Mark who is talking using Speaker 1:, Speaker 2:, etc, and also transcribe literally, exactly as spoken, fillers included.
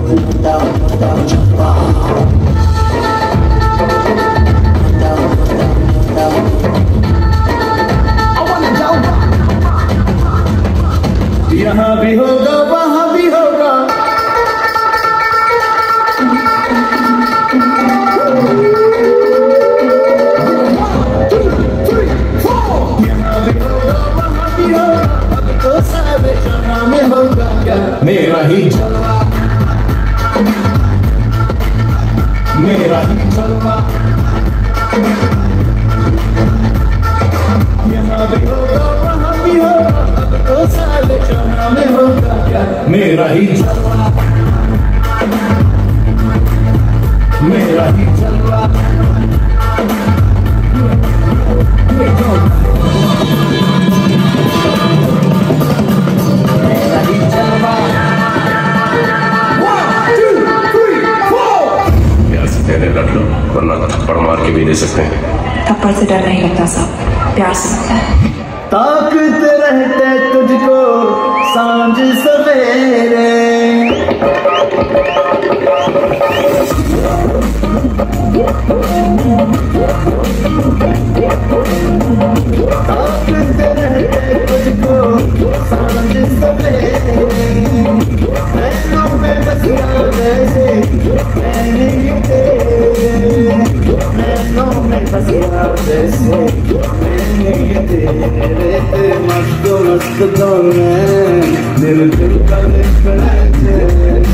Speaker 1: यहाँ भी होगा वहाँ भी होगा, यहाँ भी होगा वहाँ भी होगा, अब तो सारे जहाँ में होगा क्या मेरा ही जलवा, मेरा ही जलवा। यहाँ भी होगा वहाँ भी होगा, अब तो सारे जहाँ में होगा क्या मेरा ही जलवा, मेरा ही जलवा। मेरा ही जलवा। One, two, three, four।
Speaker 2: प्यार से कहने लग लो, वरना थप्पड़ मार के भी दे सकते हैं।
Speaker 3: थप्पड़ से डर नहीं लगता साहब, प्यार से लगता है।
Speaker 1: ताकत रहते तुझको सांझ सवेरे, ताकत रहते तुझको सांझ सवेरे, नैनों में बसिया जैसे मैंने ये तेरे, नैनों में बसिया जैसे मैंने ये तेरे, मस्त मस्त दोनों दिल दिल का